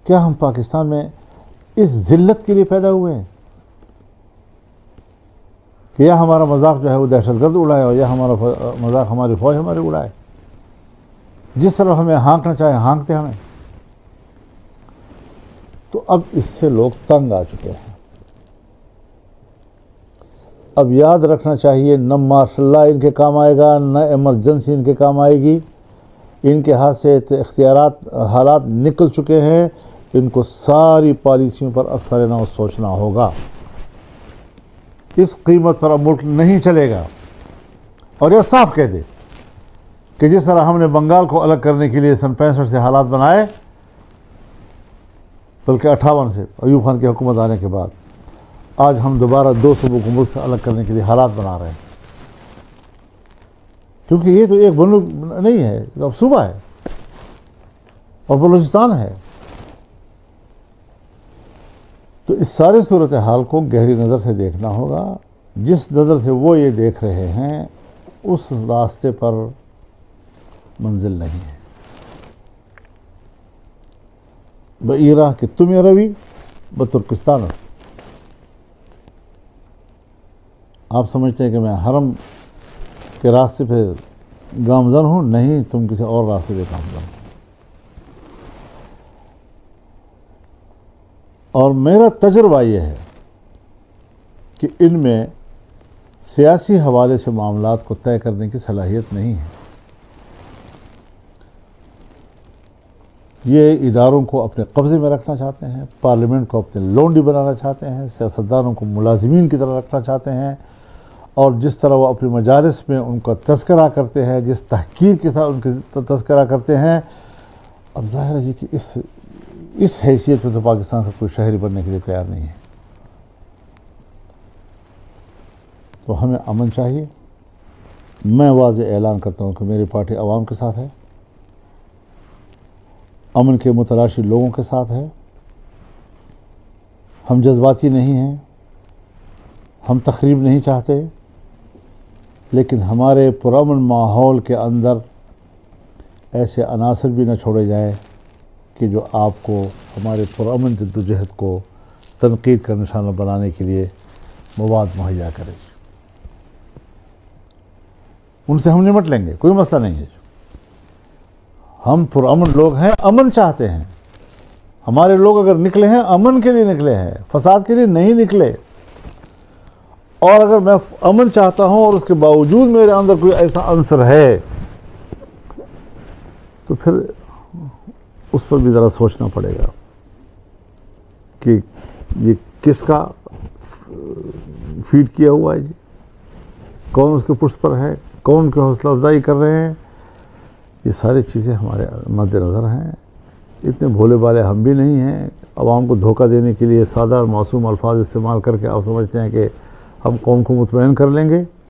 क्या हम पाकिस्तान में इस जिल्लत के लिए पैदा हुए हैं कि या हमारा मजाक जो है वो दहशतगर्द उड़ाए और या हमारा मजाक हमारी फौज हमारी उड़ाए? जिस तरफ हमें हाँकना चाहे हाँकते हमें। तो अब इससे लोग तंग आ चुके हैं। अब याद रखना चाहिए, न मार्शल लॉ इनके काम आएगा, न इमरजेंसी इनके काम आएगी। इनके हाथ से इख्तियारात हालात निकल चुके हैं। इनको सारी पॉलिसियों पर असर लेना और सोचना होगा। इस कीमत पर अब मुल्क नहीं चलेगा। और यह साफ कह दे कि जिस तरह हमने बंगाल को अलग करने के लिए सन 65 से हालात बनाए, बल्कि 58 से अयूब खान की हुकूमत आने के बाद, आज हम दोबारा 2 सूबों को मुल्क से अलग करने के लिए हालात बना रहे हैं। क्योंकि ये तो एक मुल्क नहीं है, अब सूबा है और बलूचिस्तान है। तो इस सारे सूरत हाल को गहरी नज़र से देखना होगा। जिस नज़र से वो ये देख रहे हैं उस रास्ते पर मंजिल नहीं है। बईरा कि तुम रवि ब तुर्किस्तान। आप समझते हैं कि मैं हरम के रास्ते पे गामजन हूँ? नहीं, तुम किसी और रास्ते पे गामजन हो। और मेरा तजुर्बा यह है कि इनमें सियासी हवाले से मामलात को तय करने की सलाहियत नहीं है। ये इदारों को अपने कब्ज़े में रखना चाहते हैं, पार्लियामेंट को अपने लोंडी बनाना चाहते हैं, सियासतदानों को मुलाजिमीन की तरह रखना चाहते हैं। और जिस तरह वो अपनी मजालिस में उनका तस्करा करते हैं, जिस तहकीर के साथ उनके तस्करा करते हैं, अब ज़ाहिर है जी कि इस हैसियत में तो पाकिस्तान का कोई शहरी बनने के लिए तैयार नहीं है। तो हमें अमन चाहिए। मैं वाज़ेह ऐलान करता हूँ कि मेरी पार्टी आवाम के साथ है, अमन के मुतलाशी लोगों के साथ है। हम जज्बाती नहीं हैं, हम तखरीब नहीं चाहते, लेकिन हमारे पुरअमन माहौल के अंदर ऐसे अनासर भी न छोड़े जाएं कि जो आपको हमारे पुरअमन जद्दोजहद को तनकीद का निशाना बनाने के लिए मवाद मुहैया करें। उनसे हम निपट लेंगे, कोई मसला नहीं है। हम पुरअमन लोग हैं, अमन चाहते हैं। हमारे लोग अगर निकले हैं अमन के लिए निकले हैं, फसाद के लिए नहीं निकले। और अगर मैं अमन चाहता हूं और उसके बावजूद मेरे अंदर कोई ऐसा अंसर है तो फिर उस पर भी ज़रा सोचना पड़ेगा कि ये किसका फीड किया हुआ है जी, कौन उसके पुष्ट पर है, कौन की हौसला अफजाई कर रहे हैं। ये सारी चीज़ें हमारे मद्देनज़र हैं। इतने भोले भाले हम भी नहीं हैं। आवाम को धोखा देने के लिए सादा और मासूम अल्फाज इस्तेमाल करके आप समझते हैं कि हम कौम को मुतमईन कर लेंगे।